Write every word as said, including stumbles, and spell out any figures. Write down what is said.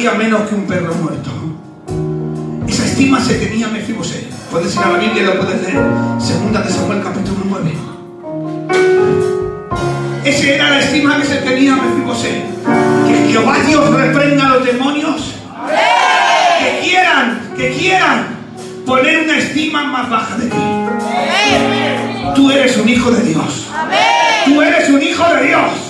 valía menos que un perro muerto. Esa estima se tenía Mefiboset. Puedes ir a la Biblia y lo puedes leer. Segunda de Samuel capítulo nueve. Esa era la estima que se tenía Mefiboset. Que Jehová Dios reprenda a los demonios que quieran, que quieran poner una estima más baja de ti. Tú eres un hijo de Dios. Tú eres un hijo de Dios.